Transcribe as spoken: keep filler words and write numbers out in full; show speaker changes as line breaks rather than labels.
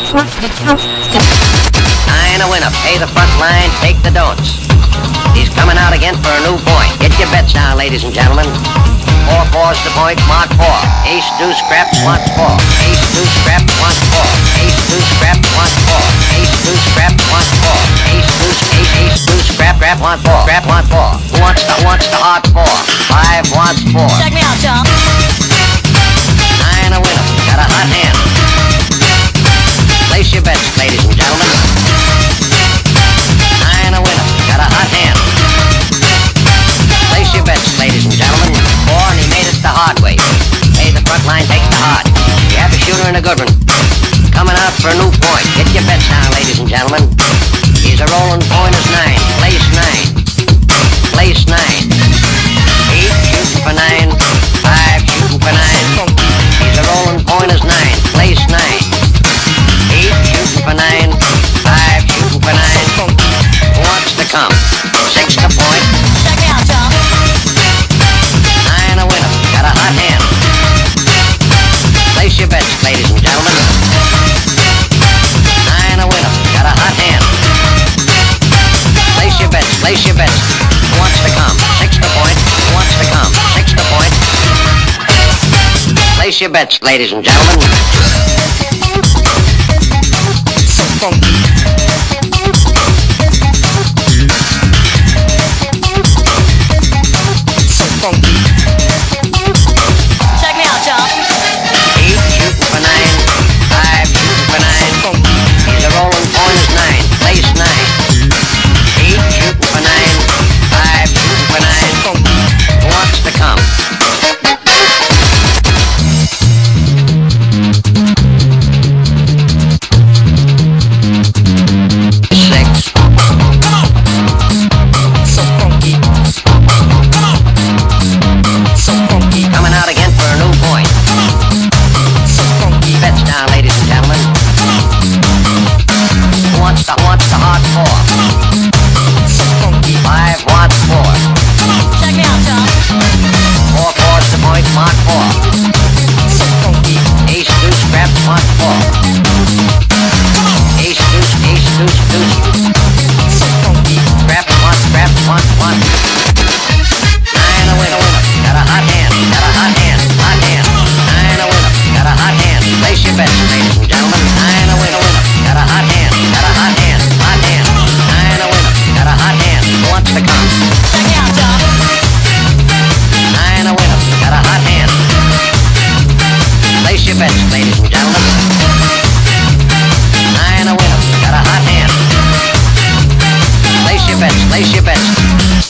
Nine a winner, pay the front line, take the don'ts. He's coming out again for a new point. Get your bets down, ladies and gentlemen. Four fours to point, mark four. Ace, deuce, scrap, wants four. Ace, deuce, scrap, wants four. Ace, deuce, scrap, wants four. Ace, deuce, scrap, wants four. Ace, deuce, ace, ace, deuce, scrap, scrap, wants four. Scrap, wants four. Who wants the, wants the hard four? Five wants four.
Check me out, Tom.
Nine a winner, got a hot hand. Place your bets, ladies and gentlemen. Nine a winner, got a hot hand. Place your bets, ladies and gentlemen. Four, and he made us the hard way. Pay the front line, take the hard. You have a shooter and a good one. Coming out for a new point. Get your bets down, ladies and gentlemen. He's a rolling pointers nine. Place nine. Place nine. Eight shooting for nine. Five shooting for nine. He's a rolling pointers nine. Place nine. Eight shooting for nine. Five shooting for nine. Who wants to come? Six to point.
Check me out, Tom.
Nine a winner. Got a hot hand. Place your bets, ladies and gentlemen. Nine a winner. Got a hot hand. Place your bets. Place your bets. Who wants to come? Six to point. Who wants to come? Six to point. Place your bets, ladies and gentlemen.
So funky. So funky.
Check me out, Tom.
Eight shooting for nine. Five shooting for nine.
So funky.
He's a rolling pointers nine. Place nine. Eight shooting for nine. Five shooting for nine.
So funky.
Who wants to come? Six.
So funky. So funky.
Coming out again for a new point.
So funky.
Bets down, ladies and gentlemen. Who wants the, who wants the hard four?
So funky.
Five wants four.
Check me out, Tom.
Four fours to point, mark four.
So funky.
Ace, deuce, scrap, mark four. Ace, deuce, ace, deuce, deuce.
So funky.
Scrap, one, scrap, one, one. Nine a winner, winner. Got a hot hand, got a hot hand, hot hand. Nine a winner, got a hot hand. Place your bets, ladies and gentlemen. Nine a winner, winner. Got a hot hand, got a hot hand, hot hand. Nine a winner, got a hot hand. Who wants to come?
Check me out, Tom.
Nine a winner, got a hot hand. Place your bets, ladies and gentlemen. Nine a winner, got a hot hand. Place your bets, place your bets.